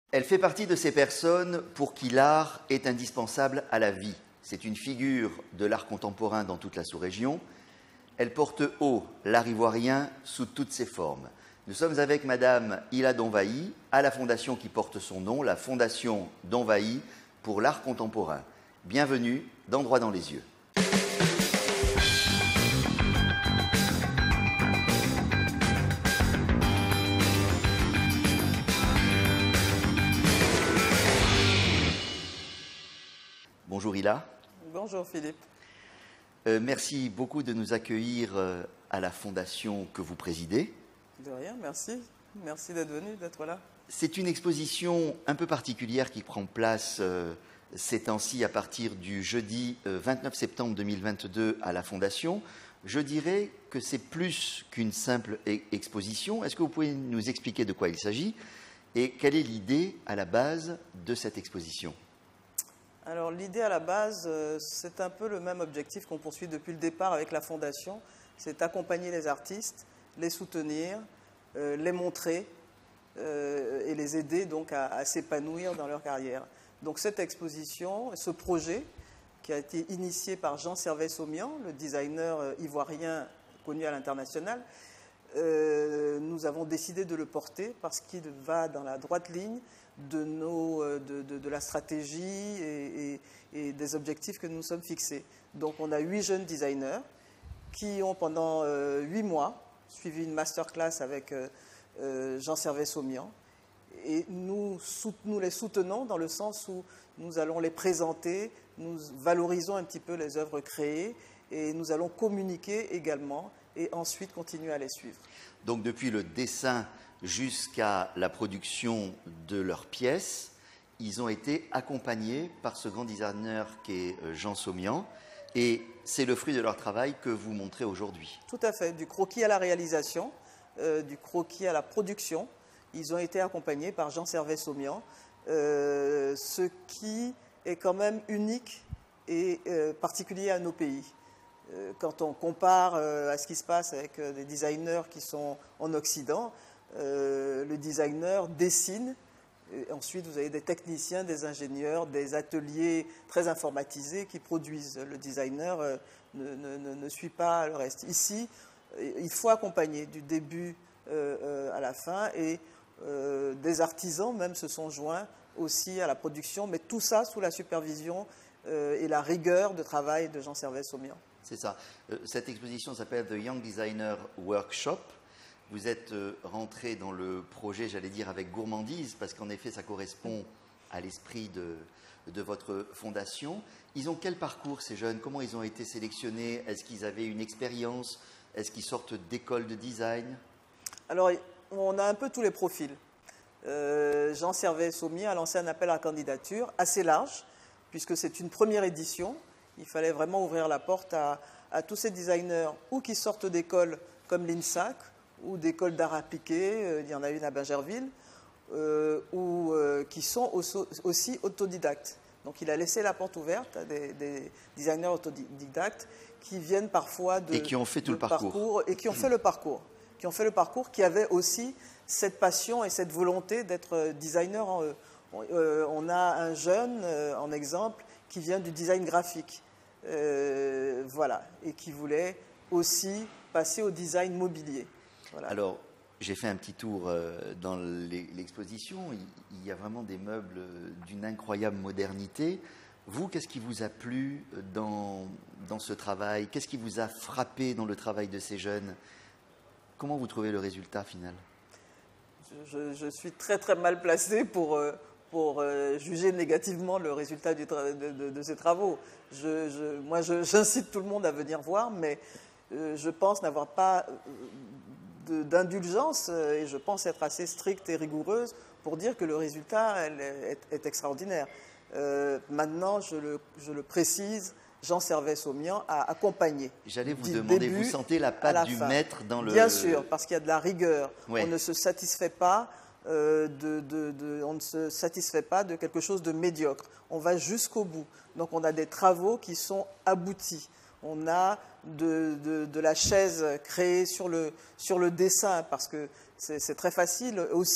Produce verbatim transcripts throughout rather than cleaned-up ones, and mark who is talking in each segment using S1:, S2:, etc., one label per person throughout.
S1: Elle fait partie de ces personnes pour qui l'art est indispensable à la vie. C'est une figure de l'art contemporain dans toute la sous-région. Elle porte haut l'art ivoirien sous toutes ses formes. Nous sommes avec Madame Hila Donvahi, à la fondation qui porte son nom, la Fondation Donvahi pour l'art contemporain. Bienvenue dans Droit dans les yeux. Bonjour Hila.
S2: Bonjour Philippe.
S1: Euh, merci beaucoup de nous accueillir euh, à la fondation que vous présidez.
S2: De rien, merci. Merci d'être venu, d'être là.
S1: C'est une exposition un peu particulière qui prend place euh, ces temps-ci à partir du jeudi euh, vingt-neuf septembre deux mille vingt-deux à la fondation. Je dirais que c'est plus qu'une simple e- exposition. Est-ce que vous pouvez nous expliquer de quoi il s'agit et quelle est l'idée à la base de cette exposition ?
S2: Alors l'idée à la base, euh, c'est un peu le même objectif qu'on poursuit depuis le départ avec la Fondation, c'est accompagner les artistes, les soutenir, euh, les montrer euh, et les aider donc à, à s'épanouir dans leur carrière. Donc cette exposition, ce projet qui a été initié par Jean Servais-Saumian, le designer euh, ivoirien connu à l'international, euh, nous avons décidé de le porter parce qu'il va dans la droite ligne de, nos, de, de, de la stratégie et, et, et des objectifs que nous nous sommes fixés. Donc on a huit jeunes designers qui ont pendant euh, huit mois suivi une masterclass avec euh, Jean Servais-Saumian et nous, nous les soutenons dans le sens où nous allons les présenter, nous valorisons un petit peu les œuvres créées et nous allons communiquer également et ensuite continuer à les suivre.
S1: Donc depuis le dessin jusqu'à la production de leurs pièces, ils ont été accompagnés par ce grand designer qui est Jean Saumian, et c'est le fruit de leur travail que vous montrez aujourd'hui.
S2: Tout à fait, du croquis à la réalisation, euh, du croquis à la production, ils ont été accompagnés par Jean Servais-Saumian, euh, ce qui est quand même unique et euh, particulier à nos pays. Euh, quand on compare euh, à ce qui se passe avec euh, des designers qui sont en Occident, Euh, le designer dessine, et ensuite vous avez des techniciens, des ingénieurs, des ateliers très informatisés qui produisent. Le designer euh, ne, ne, ne suit pas le reste. Ici, il faut accompagner du début euh, euh, à la fin et euh, des artisans même se sont joints aussi à la production, mais tout ça sous la supervision euh, et la rigueur de travail de Jean Servais-Saumian.
S1: C'est ça. Euh, cette exposition s'appelle The Young Designer Workshop. Vous êtes rentré dans le projet, j'allais dire, avec gourmandise, parce qu'en effet, ça correspond à l'esprit de, de votre fondation. Ils ont quel parcours, ces jeunes? Comment ils ont été sélectionnés? Est-ce qu'ils avaient une expérience? Est-ce qu'ils sortent d'écoles de design?
S2: Alors, on a un peu tous les profils. Euh, Jean Servais-Saumian a lancé un appel à candidature assez large, puisque c'est une première édition. Il fallait vraiment ouvrir la porte à, à tous ces designers, ou qui sortent d'écoles comme l'INSAC, ou d'écoles d'art appliqué, euh, il y en a une à Bingerville, euh, ou euh, qui sont aussi autodidactes. Donc il a laissé la porte ouverte à des, des designers autodidactes qui viennent parfois de...
S1: Et qui ont fait tout le parcours.
S2: parcours. Et qui ont fait le parcours. Qui ont fait le parcours, qui avaient aussi cette passion et cette volonté d'être designer en eux. On, euh, on a un jeune, euh, en exemple, qui vient du design graphique. Euh, voilà. Et qui voulait aussi passer au design mobilier. Voilà.
S1: Alors, j'ai fait un petit tour dans l'exposition. Il y a vraiment des meubles d'une incroyable modernité. Vous, qu'est-ce qui vous a plu dans, dans ce travail? Qu'est-ce qui vous a frappé dans le travail de ces jeunes? Comment vous trouvez le résultat final?
S2: je, je suis très très mal placé pour, pour juger négativement le résultat du de, de, de ces travaux. Je, je, moi, j'incite tout le monde à venir voir, mais je pense n'avoir pas d'indulgence et je pense être assez stricte et rigoureuse pour dire que le résultat elle, est, est extraordinaire. Euh, maintenant, je le, je le précise, Jean Servais-Saumian a accompagné.
S1: J'allais vous demander, vous sentez la patte du
S2: fin.
S1: maître dans le...
S2: Bien sûr, parce qu'il y a de la rigueur.
S1: Ouais.
S2: On ne se satisfait pas euh, de, de, de, on ne se satisfait pas de quelque chose de médiocre. On va jusqu'au bout. Donc on a des travaux qui sont aboutis. On a de, de, de la chaise créée sur le, sur le dessin, parce que c'est très facile aussi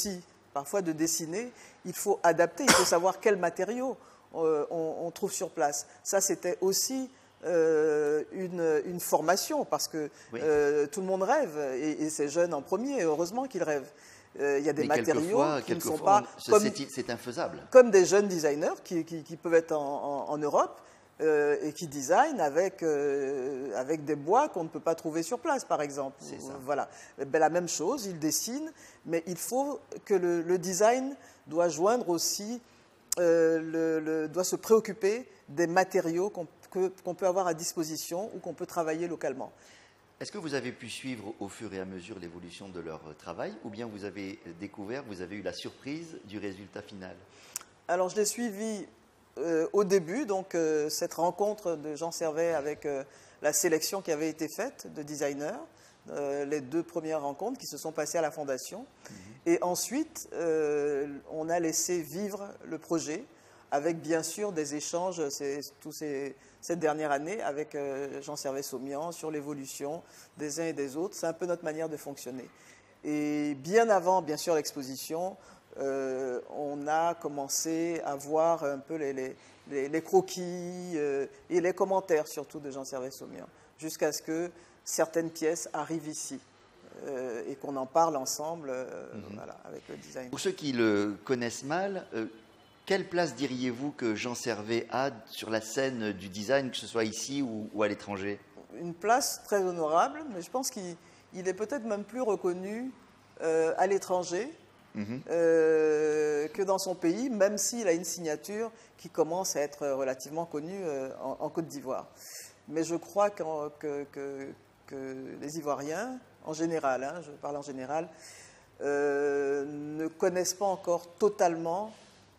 S2: parfois de dessiner, il faut adapter, il faut savoir quels matériaux euh, on, on trouve sur place. Ça, c'était aussi euh, une, une formation, parce que oui. euh, tout le monde rêve, et, et ces jeunes en premier, heureusement qu'ils rêvent. Euh, il y a des
S1: Mais
S2: matériaux qui ne sont
S1: fois,
S2: pas...
S1: C'est infaisable.
S2: Comme des jeunes designers qui, qui, qui peuvent être en, en, en Europe, Euh, et qui design avec, euh, avec des bois qu'on ne peut pas trouver sur place, par exemple.
S1: C'est ça.
S2: Voilà. Ben, la même chose, ils dessinent, mais il faut que le, le design doit joindre aussi, euh, le, le, doit se préoccuper des matériaux qu'on qu'on peut avoir à disposition ou qu'on peut travailler localement.
S1: Est-ce que vous avez pu suivre au fur et à mesure l'évolution de leur travail, ou bien vous avez découvert, vous avez eu la surprise du résultat final?
S2: Alors, je l'ai suivi Euh, au début, donc euh, cette rencontre de Jean Servet avec euh, la sélection qui avait été faite de designers, euh, les deux premières rencontres qui se sont passées à la Fondation. Mm-hmm. Et ensuite, euh, on a laissé vivre le projet avec bien sûr des échanges tous ces, cette dernière année avec euh, Jean Servet-Saumian sur l'évolution des uns et des autres. C'est un peu notre manière de fonctionner. Et bien avant, bien sûr, l'exposition, Euh, on a commencé à voir un peu les, les, les croquis euh, et les commentaires surtout de Jean Servet-Saumian, jusqu'à ce que certaines pièces arrivent ici euh, et qu'on en parle ensemble euh, mm-hmm. voilà, avec le design.
S1: Pour ceux qui le connaissent mal, euh, quelle place diriez-vous que Jean Servet a sur la scène du design, que ce soit ici ou, ou à l'étranger?
S2: Une place très honorable, mais je pense qu'il il est peut-être même plus reconnu euh, à l'étranger. Mmh. Euh, que dans son pays, même s'il a une signature qui commence à être relativement connue euh, en, en Côte d'Ivoire. Mais je crois qu que, que, que les Ivoiriens, en général, hein, je parle en général, euh, ne connaissent pas encore totalement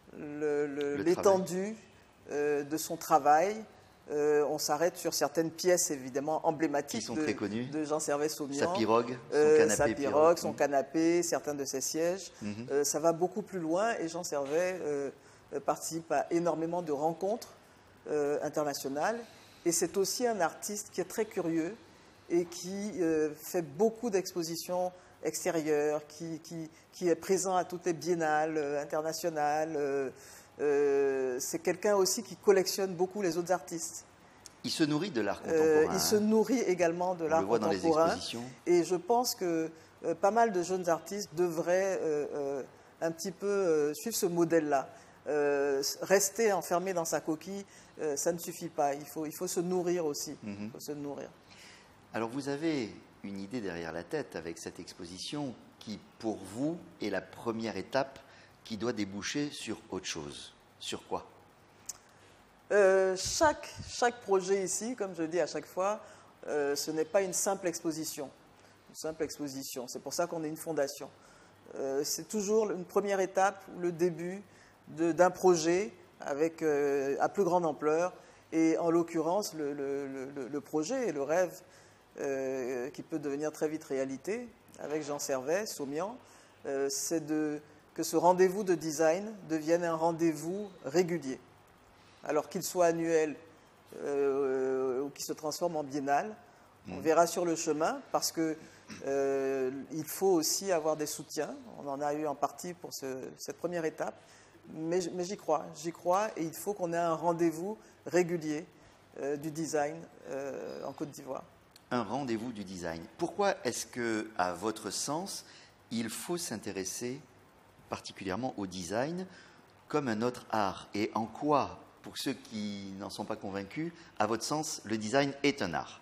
S2: l'étendue le, euh, de son travail. Euh, on s'arrête sur certaines pièces évidemment emblématiques
S1: sont
S2: de,
S1: très connues.
S2: de Jean Servet-Saumian.
S1: Sa pirogue, son
S2: euh,
S1: canapé,
S2: sa pirogue,
S1: pirogue.
S2: son canapé, certains de ses sièges. Mm-hmm. euh, ça va beaucoup plus loin et Jean Servet euh, participe à énormément de rencontres euh, internationales. Et c'est aussi un artiste qui est très curieux et qui euh, fait beaucoup d'expositions extérieures, qui, qui, qui est présent à toutes les biennales euh, internationales. Euh, Euh, c'est quelqu'un aussi qui collectionne beaucoup les autres artistes.
S1: Il se nourrit de l'art contemporain.
S2: Euh, il
S1: hein.
S2: se nourrit également de l'art contemporain. On le voit dans les expositions. Et je pense que euh, pas mal de jeunes artistes devraient euh, euh, un petit peu euh, suivre ce modèle-là. Euh, rester enfermé dans sa coquille, euh, ça ne suffit pas. Il faut, il faut se nourrir aussi. Mm-hmm. Il faut se nourrir.
S1: Alors vous avez une idée derrière la tête avec cette exposition qui, pour vous, est la première étape qui doit déboucher sur autre chose. Sur quoi?
S2: euh, chaque, chaque projet ici, comme je le dis à chaque fois, euh, ce n'est pas une simple exposition. Une simple exposition. C'est pour ça qu'on est une fondation. Euh, c'est toujours une première étape, le début d'un projet avec, euh, à plus grande ampleur. Et en l'occurrence, le, le, le, le projet et le rêve euh, qui peut devenir très vite réalité, avec Jean Servet-Saumian, euh, c'est de... que ce rendez-vous de design devienne un rendez-vous régulier. Alors qu'il soit annuel euh, ou qu'il se transforme en biennal, mmh. on verra sur le chemin, parce qu'il euh, faut aussi avoir des soutiens. On en a eu en partie pour ce, cette première étape, mais, mais j'y crois, j'y crois, et il faut qu'on ait un rendez-vous régulier euh, du design euh, en Côte d'Ivoire.
S1: Un rendez-vous du design. Pourquoi est-ce que, à votre sens, il faut s'intéresser particulièrement au design, comme un autre art? Et en quoi, pour ceux qui n'en sont pas convaincus, à votre sens, le design est un art?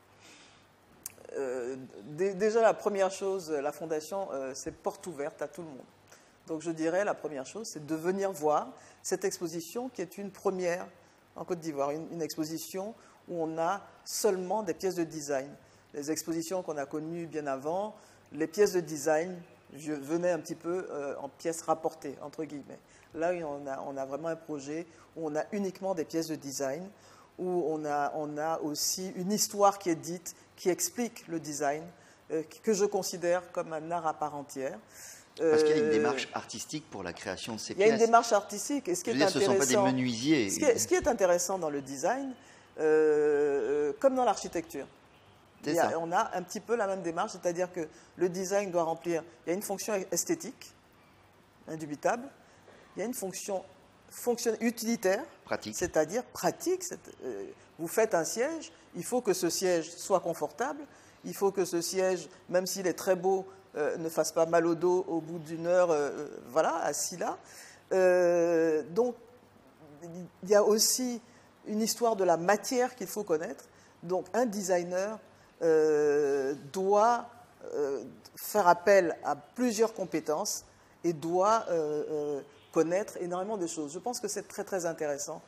S2: euh, Déjà, la première chose, la Fondation, euh, c'est porte ouverte à tout le monde. Donc je dirais, la première chose, c'est de venir voir cette exposition qui est une première en Côte d'Ivoire, une, une exposition où on a seulement des pièces de design. Les expositions qu'on a connues bien avant, les pièces de design, je venais un petit peu euh, en pièces rapportées, entre guillemets. Là, on a, on a vraiment un projet où on a uniquement des pièces de design, où on a, on a aussi une histoire qui est dite, qui explique le design, euh, que je considère comme un art à part entière.
S1: Parce qu'il y a une démarche artistique pour la création de ces pièces.
S2: Il y a une démarche artistique. Et ce qui est
S1: dire,
S2: intéressant,
S1: ce ne sont pas des menuisiers.
S2: Ce qui est, ce qui est intéressant dans le design, euh, comme dans l'architecture, il y a, on a un petit peu la même démarche, c'est-à-dire que le design doit remplir, il y a une fonction esthétique, indubitable. Il y a une fonction, fonction utilitaire, c'est-à-dire pratique. Euh, vous faites un siège, il faut que ce siège soit confortable, il faut que ce siège, même s'il est très beau, euh, ne fasse pas mal au dos au bout d'une heure, euh, voilà, assis là. Euh, donc, il y a aussi une histoire de la matière qu'il faut connaître. Donc, un designer euh, doit euh, faire appel à plusieurs compétences et doit euh, euh, connaître énormément de choses. Je pense que c'est très, très intéressant,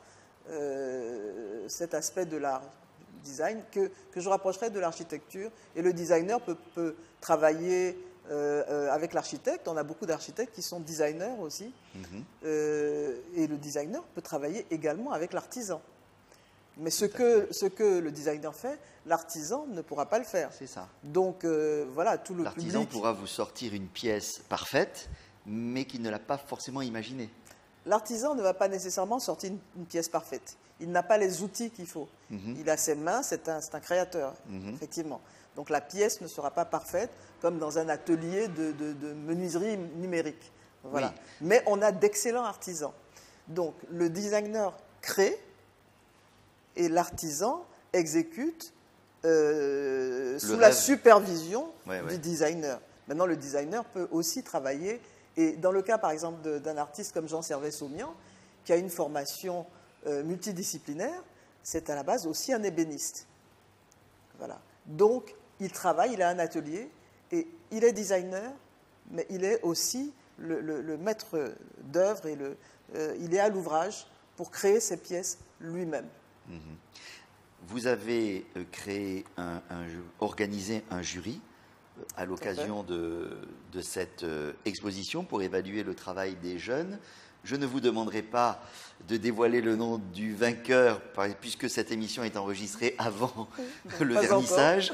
S2: euh, cet aspect de l'art design, que, que je rapprocherai de l'architecture. Et le designer peut, peut travailler euh, euh, avec l'architecte. On a beaucoup d'architectes qui sont designers aussi. Mm-hmm. euh, et le designer peut travailler également avec l'artisan. Mais ce que, ce que le designer fait, l'artisan ne pourra pas le faire.
S1: C'est ça.
S2: Donc, euh, voilà, tout le public...
S1: L'artisan pourra vous sortir une pièce parfaite, mais qu'il ne l'a pas forcément imaginée.
S2: L'artisan ne va pas nécessairement sortir une, une pièce parfaite. Il n'a pas les outils qu'il faut. Mm-hmm. Il a ses mains, c'est un, c'est un créateur, mm-hmm. effectivement. Donc, la pièce ne sera pas parfaite, comme dans un atelier de, de, de menuiserie numérique. Voilà. Oui. Mais on a d'excellents artisans. Donc, le designer crée, et l'artisan exécute euh, sous rêve. La supervision ouais, ouais. du designer. Maintenant, le designer peut aussi travailler, et dans le cas, par exemple, de, d'un artiste comme Jean Servais-Saumian, qui a une formation euh, multidisciplinaire, c'est à la base aussi un ébéniste. Voilà. Donc, il travaille, il a un atelier, et il est designer, mais il est aussi le, le, le maître d'œuvre, et le, euh, il est à l'ouvrage pour créer ses pièces lui-même.
S1: Vous avez créé, un, un, organisé un jury à l'occasion de, de cette exposition pour évaluer le travail des jeunes. Je ne vous demanderai pas de dévoiler le nom du vainqueur, puisque cette émission est enregistrée avant le vernissage.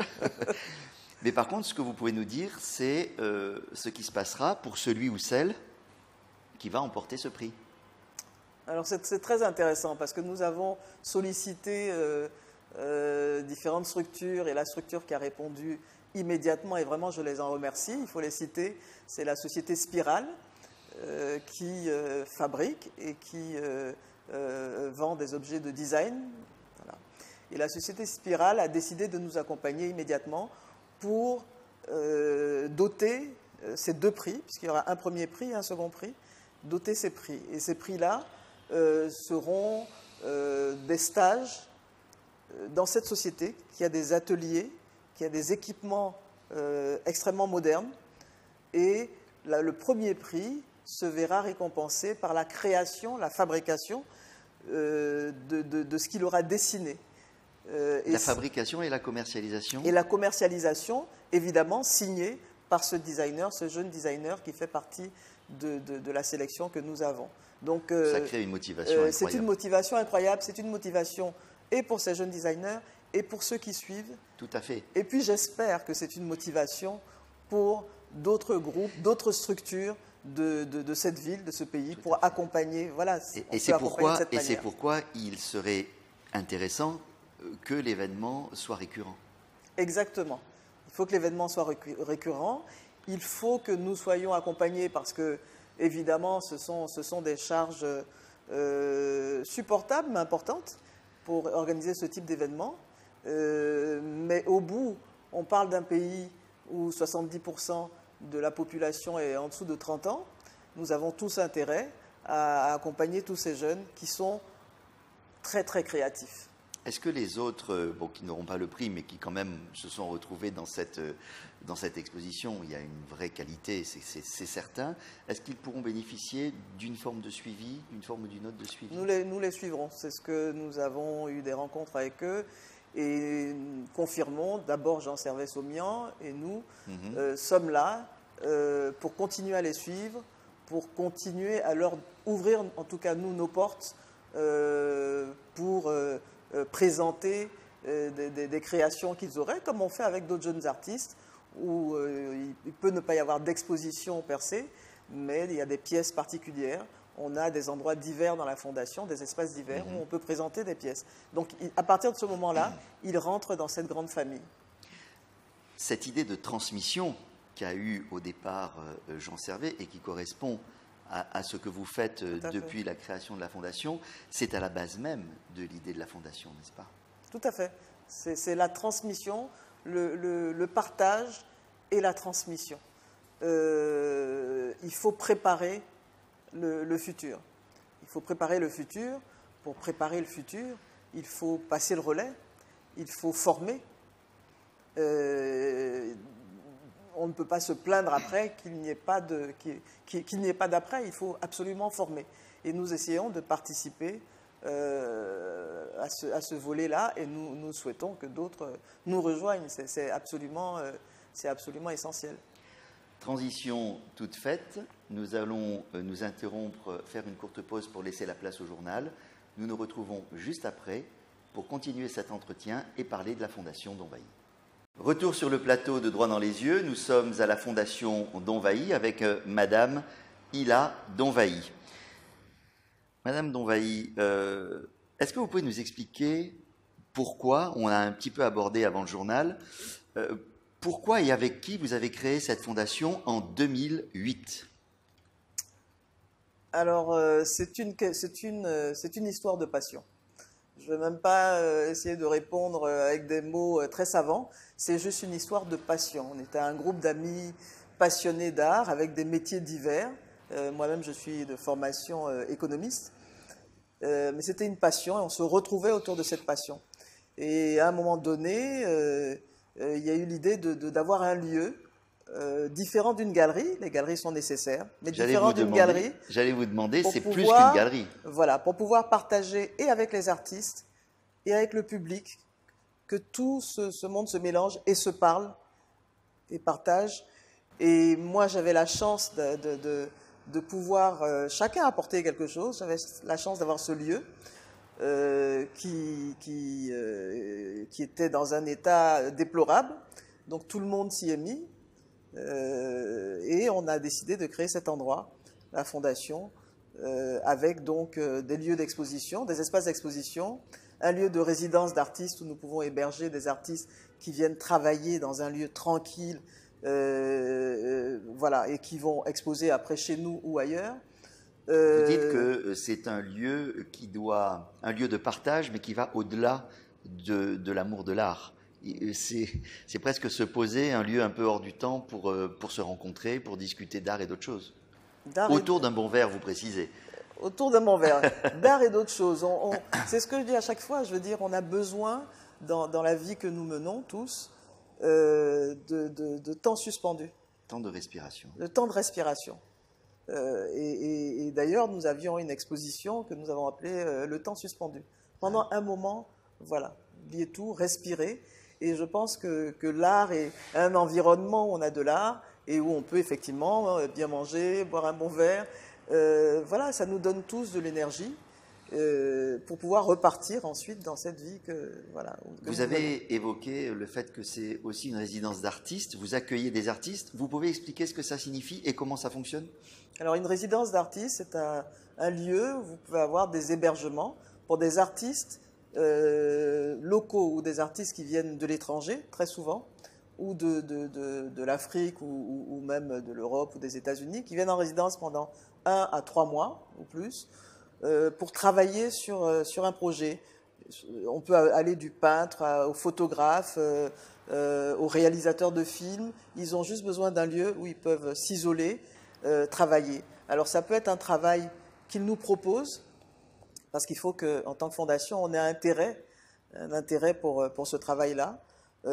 S1: Mais par contre, ce que vous pouvez nous dire, c'est euh, ce qui se passera pour celui ou celle qui va emporter ce prix.
S2: Alors c'est, c'est très intéressant parce que nous avons sollicité euh, euh, différentes structures et la structure qui a répondu immédiatement, et vraiment je les en remercie, il faut les citer, c'est la société Spiral euh, qui euh, fabrique et qui euh, euh, vend des objets de design. Voilà. Et la société Spiral a décidé de nous accompagner immédiatement pour euh, doter euh, ces deux prix, puisqu'il y aura un premier prix et un second prix, doter ces prix. Et ces prix-là Euh, seront euh, des stages euh, dans cette société qui a des ateliers, qui a des équipements euh, extrêmement modernes. Et là, le premier prix se verra récompensé par la création, la fabrication euh, de, de, de ce qu'il aura dessiné.
S1: Euh, la fabrication et la commercialisation.
S2: Et la commercialisation, évidemment, signée par ce designer, ce jeune designer qui fait partie de, de, de la sélection que nous avons.
S1: Donc, euh, ça crée une motivation euh, incroyable.
S2: C'est une motivation incroyable, c'est une motivation et pour ces jeunes designers et pour ceux qui suivent.
S1: Tout à fait.
S2: Et puis j'espère que c'est une motivation pour d'autres groupes, d'autres structures de, de, de cette ville, de ce pays, Tout pour accompagner. Voilà,
S1: et, et c'est pourquoi, et c'est pourquoi il serait intéressant que l'événement soit récurrent.
S2: Exactement. Il faut que l'événement soit récurrent. Il faut que nous soyons accompagnés parce que évidemment, ce sont, ce sont des charges euh, supportables, mais importantes, pour organiser ce type d'événement. Euh, mais au bout, on parle d'un pays où soixante-dix pour cent de la population est en dessous de trente ans. Nous avons tous intérêt à, à accompagner tous ces jeunes qui sont très, très créatifs.
S1: Est-ce que les autres, bon, qui n'auront pas le prix, mais qui quand même se sont retrouvés dans cette, dans cette exposition, il y a une vraie qualité, c'est, c'est, c'est certain, est-ce qu'ils pourront bénéficier d'une forme de suivi, d'une forme ou d'une autre de suivi ?
S2: Nous les, nous les suivrons, c'est ce que nous avons eu des rencontres avec eux, et nous confirmons, d'abord Jean Servais-Saumian et nous mm-hmm. euh, sommes là euh, pour continuer à les suivre, pour continuer à leur ouvrir, en tout cas nous, nos portes, euh, pour... Euh, Euh, présenter euh, des, des, des créations qu'ils auraient, comme on fait avec d'autres jeunes artistes, où euh, il, il peut ne pas y avoir d'exposition per se, mais il y a des pièces particulières. On a des endroits divers dans la fondation, des espaces divers mmh. où on peut présenter des pièces. Donc, il, à partir de ce moment-là, mmh. ils rentrent dans cette grande famille.
S1: Cette idée de transmission qu'a eue au départ euh, Jean Servais et qui correspond à, à ce que vous faites depuis
S2: fait.
S1: la création de la Fondation. C'est à la base même de l'idée de la Fondation, n'est-ce pas?
S2: Tout à fait. C'est la transmission, le, le, le partage et la transmission. Euh, il faut préparer le, le futur. Il faut préparer le futur. Pour préparer le futur, il faut passer le relais, il faut former. Euh, on ne peut pas se plaindre après qu'il n'y ait pas de, qu'il, qu'il n'y ait pas d'après. Il faut absolument former. Et nous essayons de participer euh, à ce, à ce volet-là, et nous, nous souhaitons que d'autres nous rejoignent. C'est, c'est absolument, euh, c'est absolument essentiel.
S1: Transition toute faite, nous allons nous interrompre, faire une courte pause pour laisser la place au journal. Nous nous retrouvons juste après pour continuer cet entretien et parler de la Fondation Donvailly. Retour sur le plateau de Droit dans les yeux, nous sommes à la Fondation Donvailly avec euh, Madame Hila Donvailly. Madame Donvailly, euh, est-ce que vous pouvez nous expliquer pourquoi, on a un petit peu abordé avant le journal, euh, pourquoi et avec qui vous avez créé cette fondation en deux mille huit?
S2: Alors, euh, c'est une, c'est une, euh, c'est une histoire de passion. Je ne vais même pas euh, essayer de répondre avec des mots euh, très savants. C'est juste une histoire de passion. On était un groupe d'amis passionnés d'art avec des métiers divers. Euh, moi-même, je suis de formation euh, économiste. Euh, mais c'était une passion et on se retrouvait autour de cette passion. Et à un moment donné, euh, euh, il y a eu l'idée de, de, d'avoir un lieu Euh, différent d'une galerie. Les galeries sont nécessaires, mais
S1: j'allais
S2: différent d'une galerie.
S1: J'allais vous demander, c'est
S2: pouvoir,
S1: plus qu'une galerie.
S2: Voilà, pour pouvoir partager et avec les artistes et avec le public, que tout ce, ce monde se mélange et se parle et partage. Et moi, j'avais la chance de, de, de, de pouvoir euh, chacun apporter quelque chose. J'avais la chance d'avoir ce lieu euh, qui, qui, euh, qui était dans un état déplorable. Donc tout le monde s'y est mis. Euh, et on a décidé de créer cet endroit, la Fondation, euh, avec donc euh, des lieux d'exposition, des espaces d'exposition, un lieu de résidence d'artistes où nous pouvons héberger des artistes qui viennent travailler dans un lieu tranquille, euh, euh, voilà, et qui vont exposer après chez nous ou ailleurs.
S1: Euh, Vous dites que c'est un lieu qui doit, un lieu de partage, mais qui va au-delà de, de l'amour de l'art. C'est presque se poser un lieu un peu hors du temps pour, pour se rencontrer, pour discuter d'art et d'autres choses. Autour d'un bon verre, vous précisez.
S2: Autour d'un bon verre, d'art et d'autres choses. On, on, c'est ce que je dis à chaque fois, je veux dire, on a besoin, dans, dans la vie que nous menons tous, euh, de, de, de temps suspendu.
S1: Temps de respiration.
S2: De temps de respiration. Euh, et et, et d'ailleurs, nous avions une exposition que nous avons appelée euh, Le temps suspendu. Pendant un moment, voilà, oubliez tout, respirez. Et je pense que, que l'art est un environnement où on a de l'art et où on peut effectivement bien manger, boire un bon verre. Euh, voilà, ça nous donne tous de l'énergie euh, pour pouvoir repartir ensuite dans cette vie que voilà. Que
S1: vous avez menons. Évoqué le fait que c'est aussi une résidence d'artistes. Vous accueillez des artistes. Vous pouvez expliquer ce que ça signifie et comment ça fonctionne?
S2: Alors, une résidence d'artistes, c'est un, un lieu où vous pouvez avoir des hébergements pour des artistes Euh, locaux ou des artistes qui viennent de l'étranger, très souvent, ou de, de, de, de l'Afrique ou, ou, ou même de l'Europe ou des États-Unis, qui viennent en résidence pendant un à trois mois ou plus euh, pour travailler sur, euh, sur un projet. On peut aller du peintre à, au photographe, euh, euh, au réalisateur de films. Ils ont juste besoin d'un lieu où ils peuvent s'isoler, euh, travailler. Alors ça peut être un travail qu'ils nous proposent, parce qu'il faut qu'en tant que fondation, on ait un intérêt, un intérêt pour, pour ce travail-là.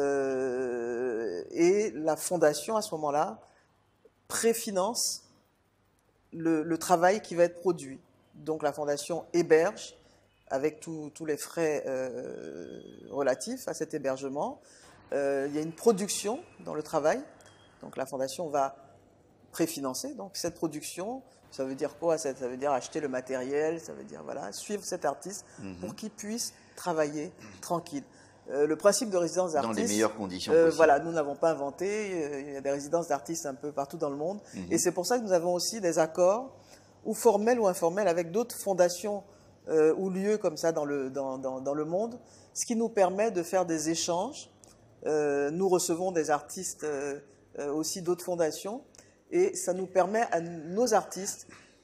S2: Euh, et la fondation, à ce moment-là, préfinance le, le travail qui va être produit. Donc la fondation héberge, avec tous les frais euh, relatifs à cet hébergement. Euh, il y a une production dans le travail. Donc la fondation va préfinancer donc, cette production. Ça veut dire quoi? Ça veut dire acheter le matériel, ça veut dire voilà, suivre cet artiste mm-hmm. pour qu'il puisse travailler tranquille. Euh, le principe de résidence d'artistes...
S1: Dans les meilleures conditions
S2: euh,
S1: possibles.
S2: Voilà, nous n'avons pas inventé. Euh, il y a des résidences d'artistes un peu partout dans le monde. Mm-hmm. Et c'est pour ça que nous avons aussi des accords, ou formels ou informels, avec d'autres fondations euh, ou lieux comme ça dans le, dans, dans, dans le monde, ce qui nous permet de faire des échanges. Euh, nous recevons des artistes euh, euh, aussi d'autres fondations. Et ça nous permet à nos artistes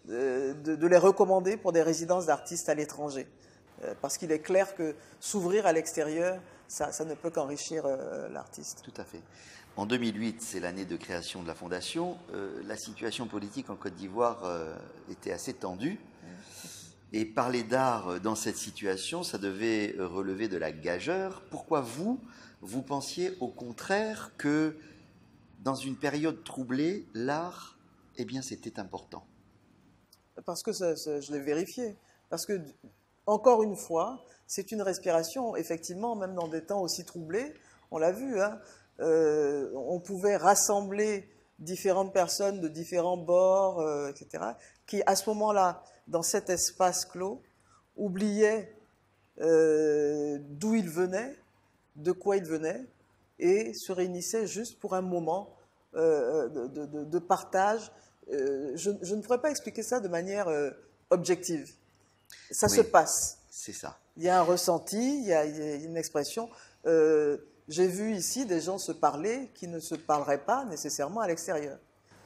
S2: euh, de, de les recommander pour des résidences d'artistes à l'étranger. Euh, parce qu'il est clair que s'ouvrir à l'extérieur, ça, ça ne peut qu'enrichir euh, l'artiste.
S1: Tout à fait. En deux mille huit, c'est l'année de création de la Fondation. Euh, la situation politique en Côte d'Ivoire euh, était assez tendue. Et parler d'art dans cette situation, ça devait relever de la gageure. Pourquoi vous, vous pensiez au contraire que dans une période troublée, l'art, eh bien, c'était important?
S2: Parce que ça, ça, je l'ai vérifié. Parce que, encore une fois, c'est une respiration. Effectivement, même dans des temps aussi troublés, on l'a vu, hein, euh, on pouvait rassembler différentes personnes de différents bords, euh, et cetera, qui, à ce moment-là, dans cet espace clos, oubliaient euh, d'où ils venaient, de quoi ils venaient, et se réunissaient juste pour un moment euh, de, de, de partage. Euh, je, je ne pourrais pas expliquer ça de manière euh, objective. Ça oui, se passe.
S1: C'est ça.
S2: Il y a un ressenti, il y a, il y a une expression. Euh, j'ai vu ici des gens se parler qui ne se parleraient pas nécessairement à l'extérieur.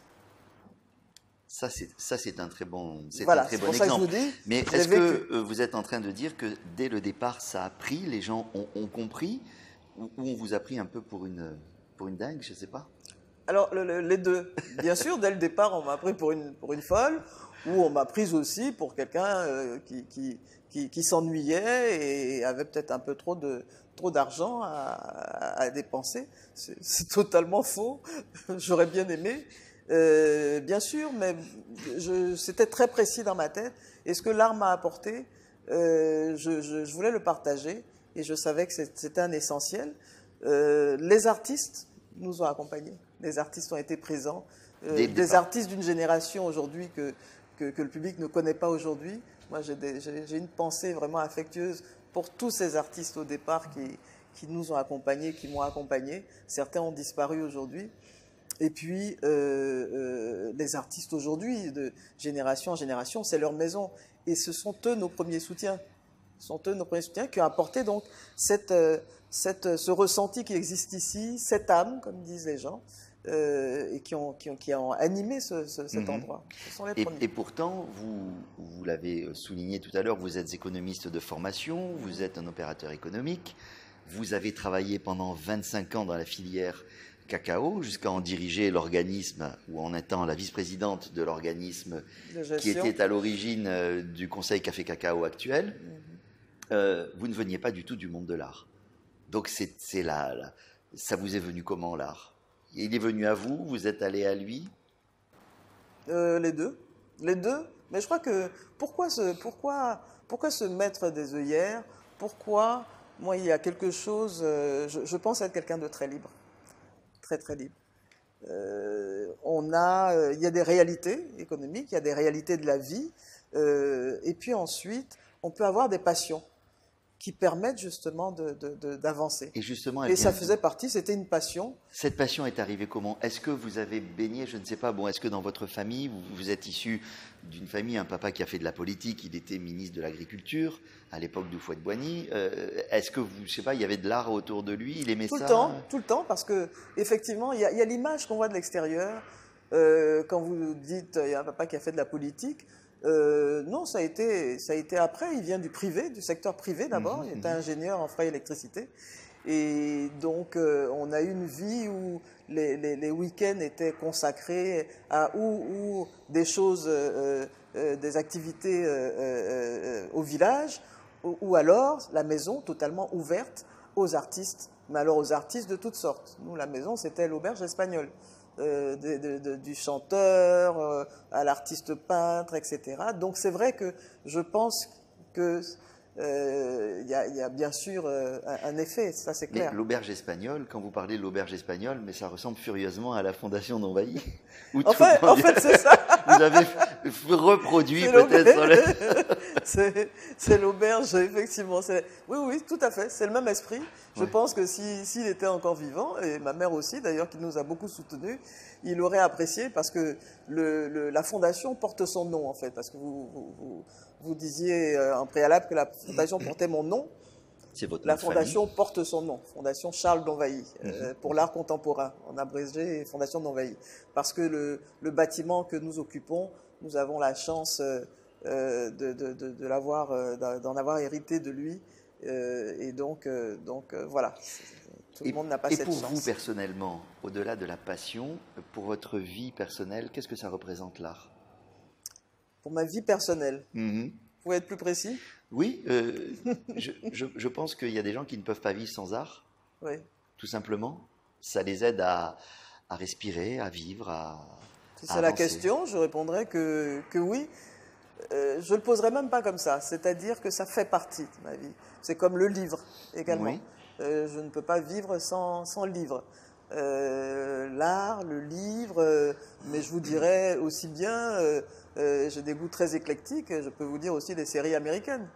S1: Ça, c'est, ça, c'est un très bon, c'est
S2: voilà,
S1: un très bon
S2: pour ça
S1: exemple.
S2: Que je vous dis,
S1: mais est-ce que euh, vous êtes en train de dire que dès le départ, ça a pris, les gens ont, ont compris, ou, ou on vous a pris un peu pour une, pour une dingue, je ne sais pas?
S2: Alors, le, le, les deux. Bien sûr, dès le départ, on m'a pris pour une, pour une folle, ou on m'a prise aussi pour quelqu'un euh, qui, qui, qui, qui s'ennuyait et avait peut-être un peu trop de trop d'argent à, à, à dépenser. C'est, c'est totalement faux. J'aurais bien aimé. Euh, bien sûr, mais je, c'était très précis dans ma tête. Et ce que l'art m'a apporté, euh, je, je, je voulais le partager et je savais que c'était un essentiel. Euh, les artistes nous ont accompagnés. Les artistes ont été présents. Euh, des artistes d'une génération aujourd'hui que, que, que le public ne connaît pas aujourd'hui. Moi, j'ai, des, j'ai, j'ai une pensée vraiment affectueuse pour tous ces artistes au départ qui, qui nous ont accompagnés, qui m'ont accompagné. Certains ont disparu aujourd'hui. Et puis, euh, euh, les artistes aujourd'hui, de génération en génération, c'est leur maison. Et ce sont eux nos premiers soutiens. Ce sont eux nos premiers soutiens qui ont apporté donc cette, euh, cette, ce ressenti qui existe ici, cette âme, comme disent les gens, euh, et qui ont, qui ont, qui ont animé ce, ce, cet mmh. endroit. Ce sont les
S1: et,
S2: premiers.
S1: Et pourtant, vous, vous l'avez souligné tout à l'heure, vous êtes économiste de formation, vous êtes un opérateur économique, vous avez travaillé pendant vingt-cinq ans dans la filière cacao, jusqu'à en diriger l'organisme, ou en étant la vice-présidente de l'organisme qui était à l'origine euh, du Conseil Café Cacao actuel. Mmh. Euh, vous ne veniez pas du tout du monde de l'art. Donc c'est, c'est là, là, ça vous est venu comment l'art? Il est venu à vous, vous êtes allé à lui?
S2: euh, Les deux. Les deux. Mais je crois que, pourquoi se, pourquoi, pourquoi se mettre des œillères? Pourquoi, moi il y a quelque chose, euh, je, je pense être quelqu'un de très libre. Très très libre. Euh, on a, euh, il y a des réalités économiques, il y a des réalités de la vie, euh, et puis ensuite, on peut avoir des passions qui permettent justement de, de, de, d'avancer.
S1: Et justement,
S2: et ça faisait partie, c'était une passion.
S1: Cette passion est arrivée comment? Est-ce que vous avez baigné, je ne sais pas, bon, est-ce que dans votre famille, vous, vous êtes issu d'une famille, un papa qui a fait de la politique, il était ministre de l'Agriculture à l'époque d'Houphouët-Boigny. Euh, est-ce que vous, je ne sais pas, il y avait de l'art autour de lui, il aimait
S2: tout
S1: ça?
S2: Tout le temps, tout le temps, parce que effectivement, il y a, il y a l'image qu'on voit de l'extérieur. Euh, quand vous dites, il y a un papa qui a fait de la politique. Euh, non, ça a été, ça a été après. Il vient du privé, du secteur privé d'abord. Mmh, il était mmh. ingénieur en frais électricité, et donc euh, on a eu une vie où les, les, les week-ends étaient consacrés à ou, ou des choses, euh, euh, des activités euh, euh, au village, ou, ou alors la maison totalement ouverte aux artistes, mais alors aux artistes de toutes sortes. Nous, la maison, c'était l'auberge espagnole. Euh, de, de, de, du chanteur euh, à l'artiste peintre, et cetera. Donc c'est vrai que je pense que euh, y a, y a bien sûr euh, un, un effet, ça c'est clair.
S1: Mais l'auberge espagnole, quand vous parlez de l'auberge espagnole, mais ça ressemble furieusement à la Fondation d'Envahi.
S2: En fait, en fait c'est ça.
S1: Vous avez reproduit c'est peut-être sur le...
S2: c'est, c'est l'auberge, effectivement. C'est... Oui, oui, tout à fait. C'est le même esprit. Je ouais. pense que si, s'il était encore vivant, et ma mère aussi d'ailleurs, qui nous a beaucoup soutenus, il aurait apprécié parce que le, le, la fondation porte son nom en fait. Parce que vous, vous, vous, vous disiez en préalable que la fondation portait mon nom.
S1: C'est votre
S2: la fondation famille. Porte son nom, Fondation Charles d'Envahi, mmh. euh, pour l'art contemporain, en abrégé Fondation d'Envahi. Parce que le, le bâtiment que nous occupons Nous avons la chance euh, de, de, de, de l'avoir, euh, d'en avoir hérité de lui. Euh, et donc, euh, donc euh, voilà, tout le
S1: et,
S2: monde n'a pas
S1: et
S2: cette
S1: pour
S2: chance.
S1: vous personnellement, au-delà de la passion, pour votre vie personnelle, qu'est-ce que ça représente l'art?
S2: Pour ma vie personnelle,
S1: mm-hmm.
S2: Vous pouvez être plus précis?
S1: Oui, euh, je, je, je pense qu'il y a des gens qui ne peuvent pas vivre sans art,
S2: oui.
S1: Tout simplement. Ça les aide à, à respirer, à vivre, à
S2: Si c'est la question, je répondrais que, que oui. Euh, je ne le poserai même pas comme ça, c'est-à-dire que ça fait partie de ma vie. C'est comme le livre également.
S1: Oui.
S2: Euh, je ne peux pas vivre sans, sans le livre. Euh, l'art, le livre, euh, mais je vous dirais aussi bien, euh, euh, j'ai des goûts très éclectiques, je peux vous dire aussi des séries américaines.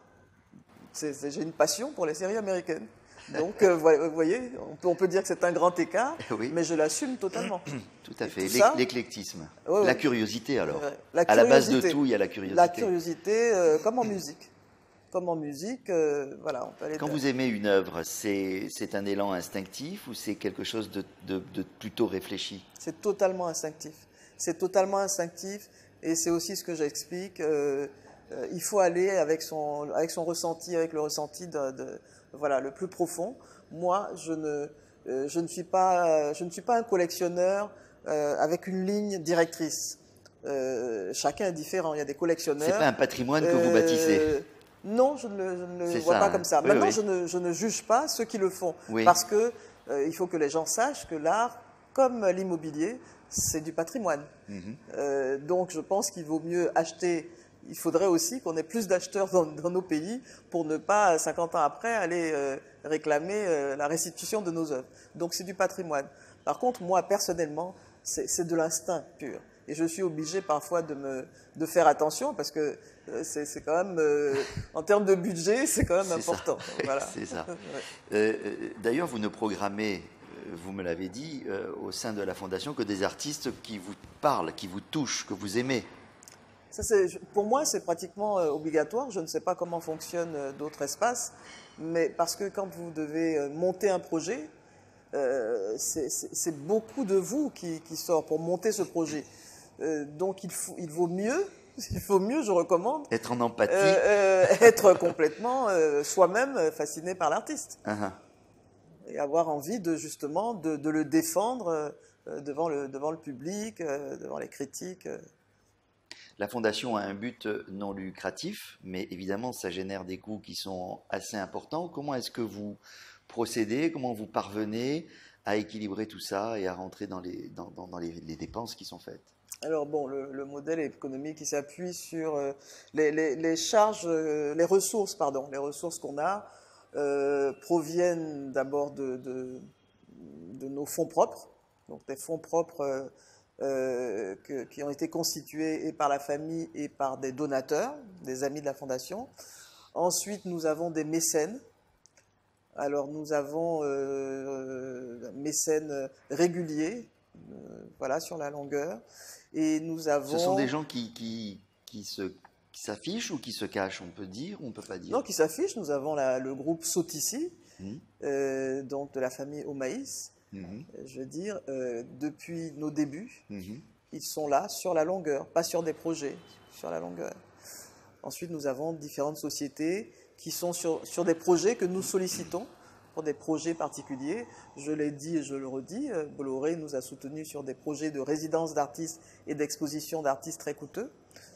S2: C'est, c'est, j'ai une passion pour les séries américaines. Donc, euh, vous voyez, on peut, on peut dire que c'est un grand écart, oui. mais je l'assume totalement.
S1: Tout à fait.
S2: Tout ça,
S1: l'éclectisme.
S2: Ouais,
S1: la
S2: ouais.
S1: curiosité, alors.
S2: La
S1: curiosité. À la base de tout, il y a la curiosité.
S2: La curiosité, euh, comme en musique. Comme en musique, euh, voilà, on peut aller...
S1: Quand
S2: de...
S1: vous aimez une œuvre, c'est, c'est un élan instinctif ou c'est quelque chose de, de, de plutôt réfléchi?
S2: C'est totalement instinctif. C'est totalement instinctif et c'est aussi ce que j'explique. Euh, euh, il faut aller avec son, avec son ressenti, avec le ressenti de... de voilà, le plus profond. Moi, je ne, euh, je ne suis pas, je ne suis pas un collectionneur euh, avec une ligne directrice. Euh, chacun est différent. Il y a des collectionneurs.
S1: C'est pas un patrimoine que
S2: euh,
S1: vous bâtissez.
S2: Non, je ne, je ne le vois
S1: ça,
S2: pas
S1: hein.
S2: comme ça.
S1: Oui,
S2: Maintenant,
S1: oui.
S2: Je, ne, je ne juge pas ceux qui le font,
S1: oui.
S2: parce que euh, il faut que les gens sachent que l'art, comme l'immobilier, c'est du patrimoine. Mm-hmm. euh, donc, je pense qu'il vaut mieux acheter. Il faudrait aussi qu'on ait plus d'acheteurs dans, dans nos pays pour ne pas, cinquante ans après, aller euh, réclamer euh, la restitution de nos œuvres. Donc c'est du patrimoine. Par contre, moi, personnellement, c'est, c'est de l'instinct pur. Et je suis obligé parfois de, me, de faire attention parce que euh, c'est, c'est quand même, euh, en termes de budget, c'est quand même
S1: c'est
S2: important.
S1: Ça.
S2: Voilà.
S1: C'est ça. ouais. euh, d'ailleurs, vous ne programmez, vous me l'avez dit, euh, au sein de la Fondation, que des artistes qui vous parlent, qui vous touchent, que vous aimez.
S2: Ça, c'est, pour moi, c'est pratiquement euh, obligatoire. Je ne sais pas comment fonctionnent euh, d'autres espaces, mais parce que quand vous devez euh, monter un projet, euh, c'est, c'est, c'est beaucoup de vous qui, qui sort pour monter ce projet. Euh, donc, il, faut, il vaut mieux, il faut mieux, je recommande,
S1: être en empathie,
S2: euh, euh, être complètement euh, soi-même fasciné par l'artiste uh-huh. et avoir envie de justement de, de le défendre euh, devant le devant le public, euh, devant les critiques. Euh.
S1: La Fondation a un but non lucratif, mais évidemment, ça génère des coûts qui sont assez importants. Comment est-ce que vous procédez? Comment vous parvenez à équilibrer tout ça et à rentrer dans les, dans, dans, dans les, les dépenses qui sont faites?
S2: Alors bon, le, le modèle économique, il s'appuie sur euh, les, les, les charges, euh, les ressources, pardon, les ressources qu'on a euh, proviennent d'abord de, de, de nos fonds propres, donc des fonds propres euh, Euh, que, qui ont été constitués et par la famille et par des donateurs, des amis de la Fondation. Ensuite, nous avons des mécènes. Alors, nous avons euh, mécènes réguliers, euh, voilà, sur la longueur. Et nous avons...
S1: Ce sont des gens qui, qui, qui, se, qui s'affichent ou qui se cachent, on peut dire ou on ne peut pas dire?
S2: Non, qui s'affichent. Nous avons la, le groupe Sotissi,
S1: mmh.
S2: euh, donc de la famille Omaïs.
S1: Mmh.
S2: Je veux dire, euh, depuis nos débuts,
S1: mmh.
S2: ils sont là sur la longueur, pas sur des projets, sur la longueur. Ensuite, nous avons différentes sociétés qui sont sur, sur des projets que nous sollicitons, pour des projets particuliers. Je l'ai dit et je le redis, euh, Bolloré nous a soutenus sur des projets de résidence d'artistes et d'exposition d'artistes très coûteux.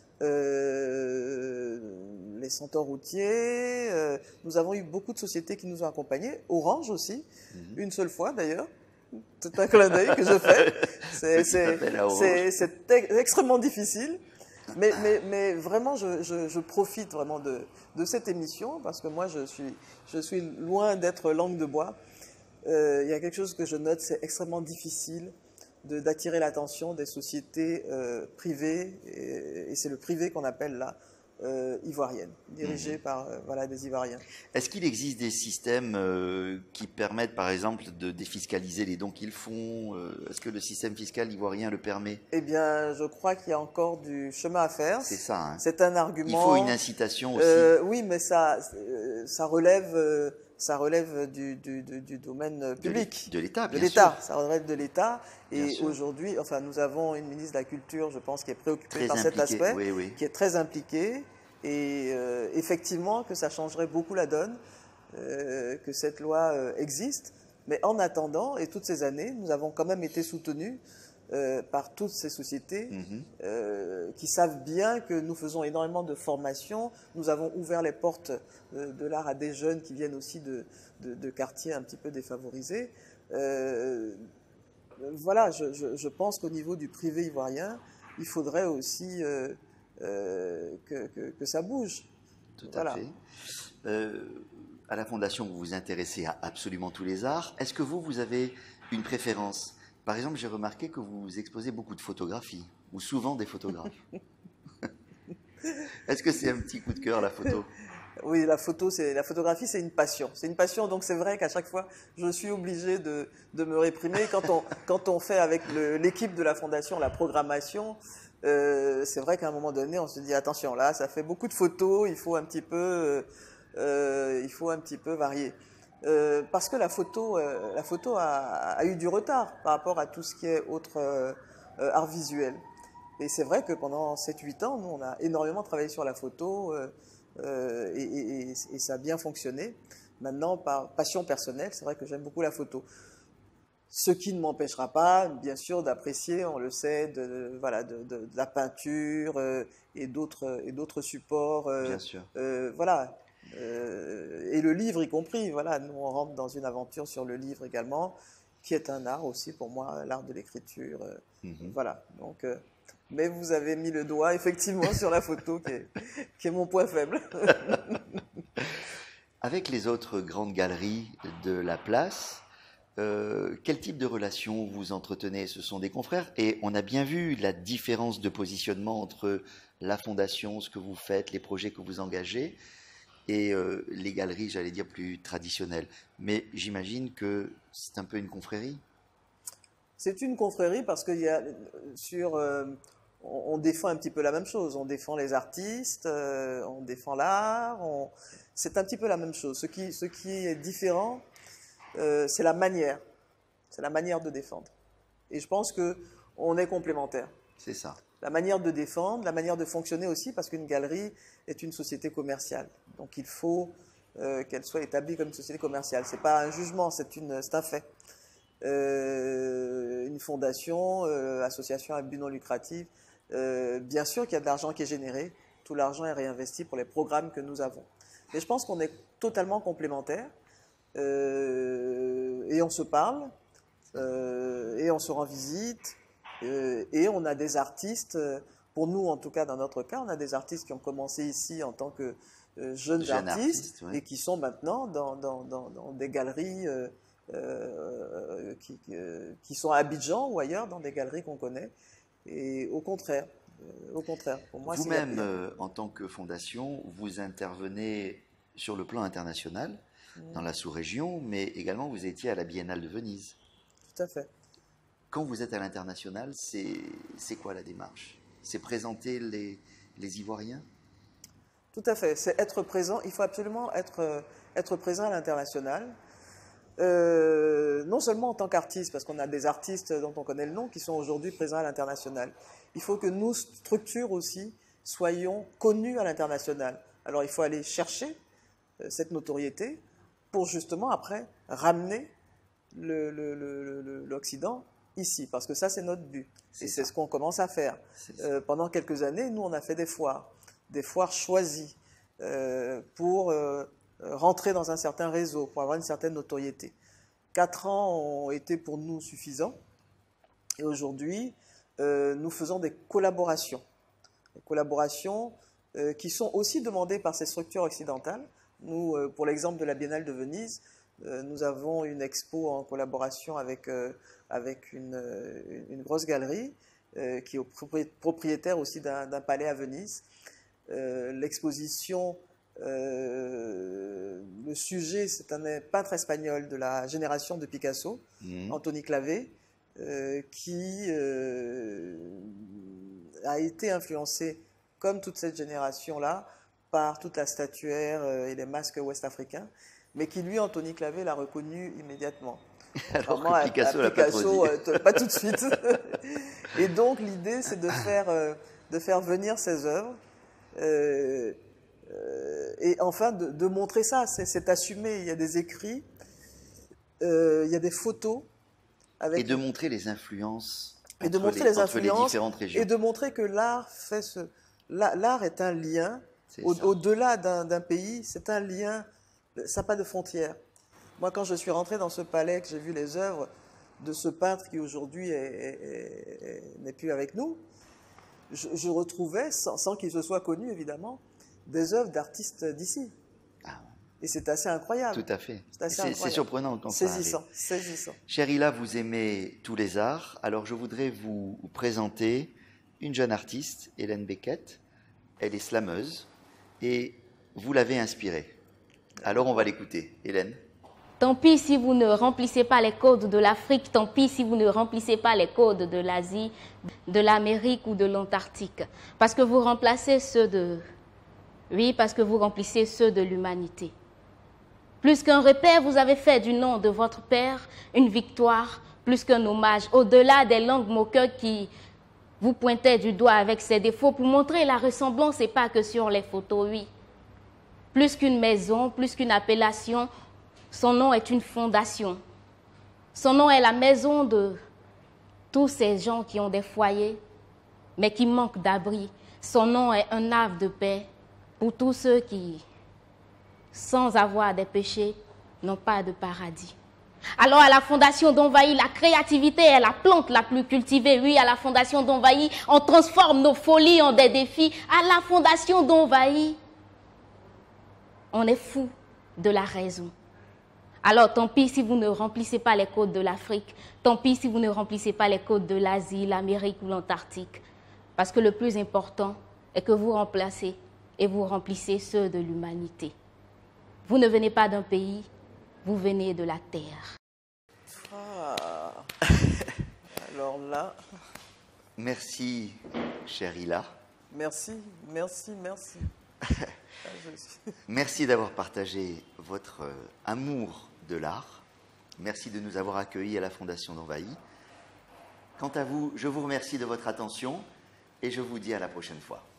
S2: Euh, les Centaures routiers, euh, nous avons eu beaucoup de sociétés qui nous ont accompagnés, Orange aussi, mmh. une seule fois d'ailleurs. C'est un clin d'œil que je fais. C'est, c'est, c'est, c'est extrêmement difficile. Mais, mais, mais vraiment, je, je, je profite vraiment de, de cette émission parce que moi, je suis, je suis loin d'être langue de bois. Euh, il y a quelque chose que je note, c'est extrêmement difficile de, d'attirer l'attention des sociétés euh, privées, et, et c'est le privé qu'on appelle là, Euh, ivoirienne, dirigée mmh. par euh, voilà, des Ivoiriens.
S1: Est-ce qu'il existe des systèmes euh, qui permettent, par exemple, de défiscaliser les dons qu'ils font? euh, Est-ce que le système fiscal ivoirien le permet?
S2: Eh bien, je crois qu'il y a encore du chemin à faire.
S1: C'est ça. Hein.
S2: C'est un argument.
S1: Il faut une incitation aussi.
S2: Euh, oui, mais ça, ça relève, euh, ça relève du, du, du, du domaine public.
S1: De l'État,
S2: De
S1: bien
S2: l'État,
S1: sûr.
S2: ça relève de l'État.
S1: Bien
S2: Et
S1: sûr.
S2: aujourd'hui, enfin, nous avons une ministre de la Culture, je pense, qui est préoccupée
S1: Très
S2: par cet
S1: impliqué,
S2: aspect,
S1: oui, oui.
S2: qui est très impliquée. Et euh, effectivement, que ça changerait beaucoup la donne, euh, que cette loi euh, existe. Mais en attendant, et toutes ces années, nous avons quand même été soutenus euh, par toutes ces sociétés
S1: Mhm.
S2: euh, qui savent bien que nous faisons énormément de formations. Nous avons ouvert les portes euh, de l'art à des jeunes qui viennent aussi de, de, de quartiers un petit peu défavorisés. Euh, voilà, je, je, je pense qu'au niveau du privé ivoirien, il faudrait aussi euh, euh, que, que, que ça bouge.
S1: Tout
S2: Voilà.
S1: à fait. Euh, à la Fondation, vous vous intéressez à absolument tous les arts. Est-ce que vous, vous avez une préférence? Par exemple, j'ai remarqué que vous exposez beaucoup de photographies, ou souvent des photographes. Est-ce que c'est un petit coup de cœur, la photo?
S2: Oui, la photo, c'est la photographie, c'est une passion. C'est une passion, donc c'est vrai qu'à chaque fois, je suis obligé de, de me réprimer. Quand on, quand on fait avec le- l'équipe de la Fondation la programmation, euh, c'est vrai qu'à un moment donné, on se dit attention, là, ça fait beaucoup de photos, il faut un petit peu, euh, euh, il faut un petit peu varier. Euh, parce que la photo, euh, la photo a, a eu du retard par rapport à tout ce qui est autre euh, euh, art visuel. Et c'est vrai que pendant sept huit ans, nous, on a énormément travaillé sur la photo euh, euh, et, et- et ça a bien fonctionné. Maintenant, par passion personnelle, c'est vrai que j'aime beaucoup la photo. Ce qui ne m'empêchera pas, bien sûr, d'apprécier, on le sait, de, de- voilà, de, de- de la peinture euh, et d'autres et d'autres supports. euh,
S1: Bien sûr.
S2: euh, voilà. Euh, et le livre y compris. Voilà, nous, on rentre dans une aventure sur le livre également, qui est un art aussi pour moi, l'art de l'écriture. euh,
S1: Mhm.
S2: Voilà. Donc, euh, mais vous avez mis le doigt effectivement sur la photo, qui est, qui est mon point faible.
S1: Avec les autres grandes galeries de la place, euh, quel type de relation vous entretenez? Ce sont des confrères et on a bien vu la différence de positionnement entre la fondation, ce que vous faites, les projets que vous engagez, et euh, les galeries, j'allais dire, plus traditionnelles. Mais j'imagine que c'est un peu une confrérie.
S2: C'est une confrérie parce qu'il y a sur, euh, on, on défend un petit peu la même chose. On défend les artistes, euh, on défend l'art. on- C'est un petit peu la même chose. Ce qui, ce qui est différent, euh, c'est la manière. C'est la manière de défendre. Et je pense que on est complémentaires.
S1: C'est ça.
S2: La manière de défendre, la manière de fonctionner aussi, parce qu'une galerie est une société commerciale. Donc il faut euh, qu'elle soit établie comme une société commerciale. C'est pas un jugement, c'est une, c'est un fait. Euh, une fondation, euh, association à but non lucratif, euh, bien sûr qu'il y a de l'argent qui est généré, tout l'argent est réinvesti pour les programmes que nous avons. Mais je pense qu'on est totalement complémentaires euh, et on se parle euh, et on se rend visite euh, et on a des artistes, euh, pour nous en tout cas dans notre cas, on a des artistes qui ont commencé ici en tant que euh, jeunes
S1: Jeune
S2: artistes
S1: artiste, ouais.
S2: et qui sont maintenant dans, dans, dans, dans des galeries euh, euh, qui, euh, qui sont à Abidjan ou ailleurs, dans des galeries qu'on connaît. Et au contraire, euh, au contraire, pour moi, c'est- il y a-
S1: Vous-même,
S2: il y a-
S1: euh, en tant que fondation, vous intervenez sur le plan international, dans la sous-région, mais également vous étiez à la Biennale de Venise.
S2: tout à fait.
S1: Quand vous êtes à l'international, c'est c'est quoi la démarche? C'est présenter les, les Ivoiriens?
S2: Tout à fait. C'est être présent. Il faut absolument être, euh, être présent à l'international. Euh, non seulement en tant qu'artiste, parce qu'on a des artistes dont on connaît le nom qui sont aujourd'hui présents à l'international. Il faut que nous, structures aussi, soyons connus à l'international. Alors il faut aller chercher euh, cette notoriété pour justement après ramener le- le- le- le- l'Occident ici, parce que ça c'est notre but.
S1: C'est
S2: Et c'est
S1: ça.
S2: ce qu'on commence à faire.
S1: C'est ça.
S2: Euh, pendant quelques années, nous on a fait des foires, des foires choisies euh, pour euh, rentrer dans un certain réseau, pour avoir une certaine notoriété. Quatre ans ont été pour nous suffisants. Et aujourd'hui, euh, nous faisons des collaborations. Des collaborations euh, qui sont aussi demandées par ces structures occidentales. Nous, euh, pour l'exemple de la Biennale de Venise, euh, nous avons une expo en collaboration avec, euh, avec une, euh, une grosse galerie euh, qui est propri- propriétaire aussi d'un d'un palais à Venise. Euh, L'exposition, euh, le sujet, c'est un peintre espagnol de la génération de Picasso,
S1: Mhm.
S2: Anthony Clavé, euh, qui euh, a été influencé, comme toute cette génération-là, par toute la statuaire euh, et les masques ouest-africains, mais qui lui, Anthony Clavé, l'a reconnu immédiatement.
S1: Alors que Picasso l'a pas trop dit.
S2: Euh, pas tout de suite. Et donc l'idée, c'est de faire, euh, de faire venir ces œuvres euh, euh, et enfin de, de montrer ça. C'est assumé. Il y a des écrits, euh, il y a des photos. Avec...
S1: Et de montrer les influences
S2: et de montrer
S1: les,
S2: les influences
S1: les différentes régions.
S2: Et de montrer que l'art fait ce... L'art est un lien, au-delà au d'un pays, c'est un lien, ça n'a pas de frontières. Moi, quand je suis rentré dans ce palais, que j'ai vu les œuvres de ce peintre qui aujourd'hui n'est plus avec nous, je, je retrouvais, sans, sans qu'il se soit connu évidemment, des œuvres d'artistes d'ici.
S1: Ah.
S2: Et c'est assez incroyable.
S1: Tout à fait.
S2: C'est
S1: surprenant quand ça arrive.
S2: Saisissant, saisissant.
S1: Chère Hilla, vous aimez tous les arts, alors je voudrais vous présenter une jeune artiste, Hélène Beckett. Elle est slameuse et vous l'avez inspirée. Alors on va l'écouter. Hélène.
S3: Tant pis si vous ne remplissez pas les codes de l'Afrique, tant pis si vous ne remplissez pas les codes de l'Asie, de l'Amérique ou de l'Antarctique. Parce que vous remplacez ceux de... Oui, parce que vous remplissez ceux de l'humanité. Plus qu'un repère, vous avez fait du nom de votre père une victoire, plus qu'un hommage, au-delà des langues moqueurs qui vous pointaient du doigt avec ses défauts pour montrer la ressemblance et pas que sur les photos, oui. Plus qu'une maison, plus qu'une appellation, son nom est une fondation. Son nom est la maison de tous ces gens qui ont des foyers, mais qui manquent d'abri. Son nom est un havre de paix pour tous ceux qui, sans avoir des péchés, n'ont pas de paradis. Alors à la Fondation d'Envahi, la créativité est la plante la plus cultivée. Oui, à la Fondation d'Envahi, on transforme nos folies en des défis. À la Fondation d'Envahi, on est fou de la raison. Alors tant pis si vous ne remplissez pas les codes de l'Afrique, tant pis si vous ne remplissez pas les codes de l'Asie, l'Amérique ou l'Antarctique. Parce que le plus important est que vous remplacez et vous remplissez ceux de l'humanité. Vous ne venez pas d'un pays, vous venez de la terre.
S2: Ah. Alors là...
S1: Merci, chère Hilla.
S2: Merci, merci, merci.
S1: Merci d'avoir partagé votre euh, amour de l'art. Merci de nous avoir accueillis à la Fondation d'Envahi. Quant à vous, je vous remercie de votre attention et je vous dis à la prochaine fois.